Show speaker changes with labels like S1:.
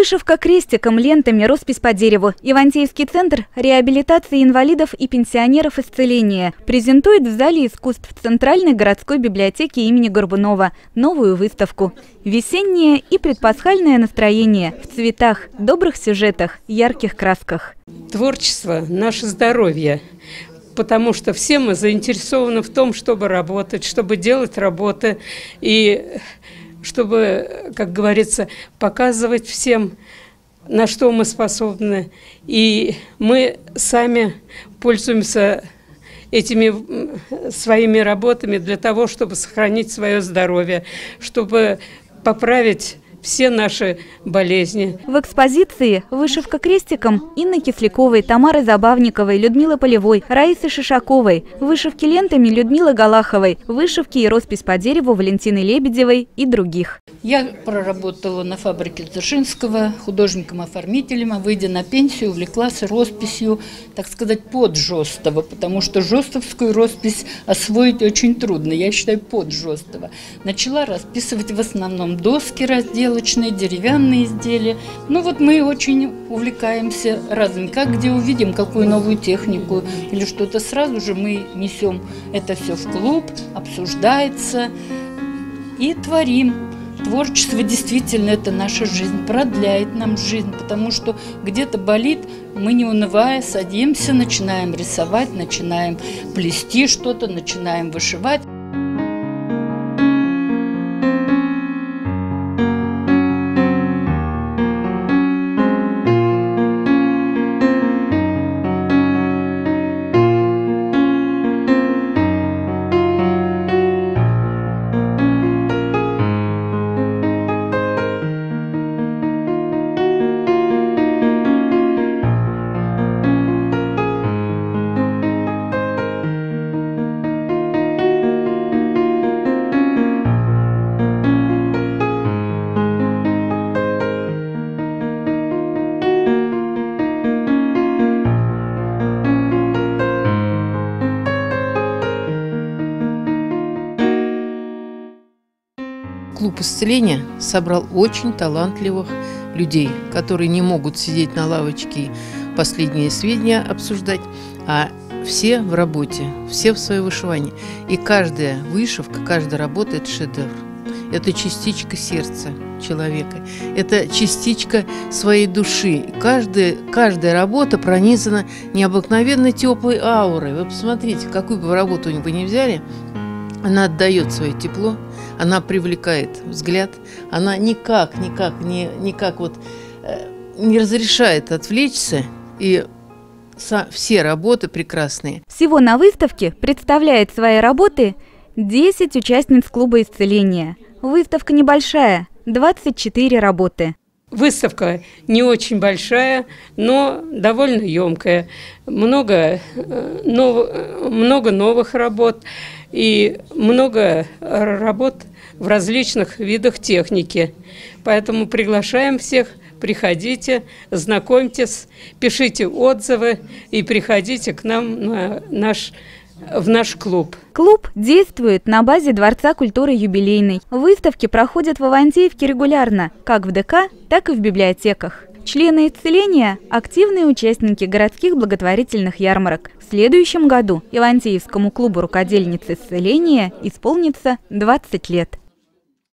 S1: Вышивка крестиком, лентами, роспись по дереву. Ивантеевский центр реабилитации инвалидов и пенсионеров исцеления презентует в Зале искусств Центральной городской библиотеки имени Горбунова новую выставку. Весеннее и предпасхальное настроение в цветах, добрых сюжетах, ярких красках.
S2: Творчество – наше здоровье. Потому что все мы заинтересованы в том, чтобы работать, чтобы делать работы и чтобы, как говорится, показывать всем, на что мы способны. И мы сами пользуемся этими своими работами для того, чтобы сохранить свое здоровье, чтобы поправить все наши болезни.
S1: В экспозиции вышивка крестиком Инны Кисляковой, Тамары Забавниковой, Людмилы Полевой, Раисы Шишаковой, вышивки лентами Людмилы Галаховой, вышивки и роспись по дереву Валентины Лебедевой и других.
S3: Я проработала на фабрике Дзержинского художником-оформителем, а выйдя на пенсию, увлеклась росписью, так сказать, под Жостова, потому что жостовскую роспись освоить очень трудно, я считаю, под Жостова. Начала расписывать в основном доски разделочные, деревянные изделия. Ну вот мы очень увлекаемся разным. Как где увидим какую новую технику или что-то, сразу же мы несем это все в клуб, обсуждается и творим. Творчество действительно это наша жизнь, продляет нам жизнь, потому что где-то болит, мы не унывая садимся, начинаем рисовать, начинаем плести что-то, начинаем вышивать.
S4: Клуб исцеления собрал очень талантливых людей, которые не могут сидеть на лавочке и последние сведения обсуждать, а все в работе, все в своей вышивании. И каждая вышивка, каждая работа – это шедевр. Это частичка сердца человека, это частичка своей души. Каждая работа пронизана необыкновенно теплой аурой. Вы посмотрите, какую бы работу вы ни взяли, она отдает свое тепло, она привлекает взгляд, она никак не разрешает отвлечься, и все работы прекрасные.
S1: Всего на выставке представляет свои работы 10 участниц клуба исцеления. Выставка небольшая, 24 работы.
S2: Выставка не очень большая, но довольно емкая. Много новых работ и много работ в различных видах техники. Поэтому приглашаем всех, приходите, знакомьтесь, пишите отзывы и приходите к нам в наш клуб.
S1: Клуб действует на базе Дворца культуры «Юбилейный». Выставки проходят в Ивантеевке регулярно, как в ДК, так и в библиотеках. Члены исцеления – активные участники городских благотворительных ярмарок. В следующем году Ивантеевскому клубу рукодельниц исцеления исполнится 20 лет.